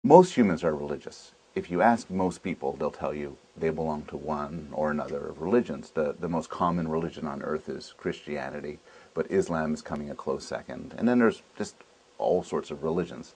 Most humans are religious. If you ask most people, they'll tell you they belong to one or another of religions. The most common religion on earth is Christianity, but Islam is coming a close second. And then there's just all sorts of religions.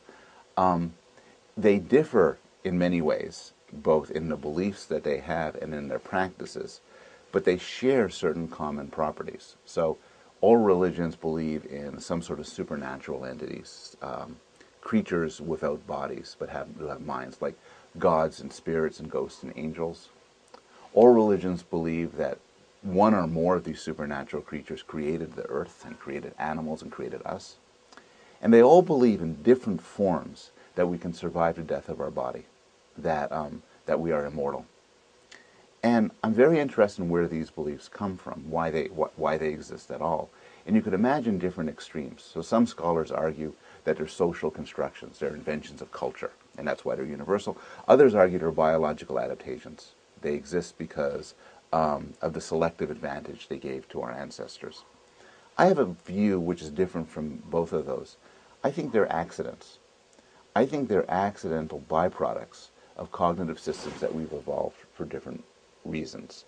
They differ in many ways, both in the beliefs that they have and in their practices, but they share certain common properties. So all religions believe in some sort of supernatural entities, creatures without bodies but who have minds, like gods and spirits and ghosts and angels. All religions believe that one or more of these supernatural creatures created the earth and created animals and created us. And they all believe in different forms that we can survive the death of our body, that we are immortal. And I'm very interested in where these beliefs come from, why they exist at all. And you could imagine different extremes. So some scholars argue that they're social constructions, they're inventions of culture, and that's why they're universal. Others argue they're biological adaptations. They exist because of the selective advantage they gave to our ancestors. I have a view which is different from both of those. I think they're accidents. I think they're accidental byproducts of cognitive systems that we've evolved for different reasons.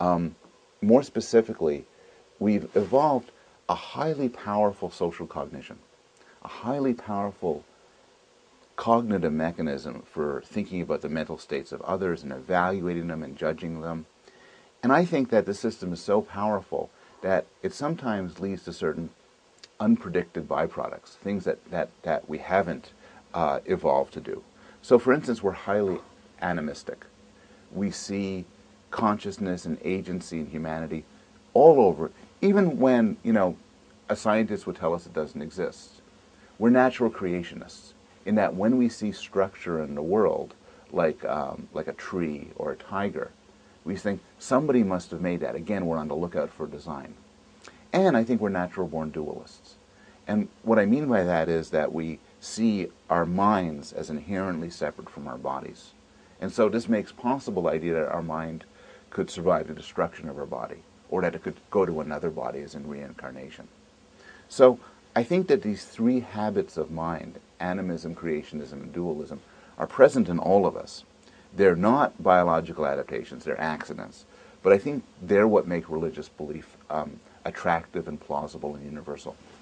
More specifically, we've evolved a highly powerful social cognition, a highly powerful cognitive mechanism for thinking about the mental states of others and evaluating them and judging them. And I think that the system is so powerful that it sometimes leads to certain unpredicted byproducts, things that we haven't evolved to do. So for instance, we're highly animistic. We see consciousness and agency and humanity all over, even when, a scientist would tell us it doesn't exist. We're natural creationists, in that when we see structure in the world, like a tree or a tiger, we think somebody must have made that. Again, we're on the lookout for design. And I think we're natural-born dualists. And what I mean by that is that we see our minds as inherently separate from our bodies. And so this makes possible the idea that our mind could survive the destruction of our body, or that it could go to another body as in reincarnation. So I think that these three habits of mind, animism, creationism, and dualism, are present in all of us. They're not biological adaptations, they're accidents. But I think they're what make religious belief attractive and plausible and universal.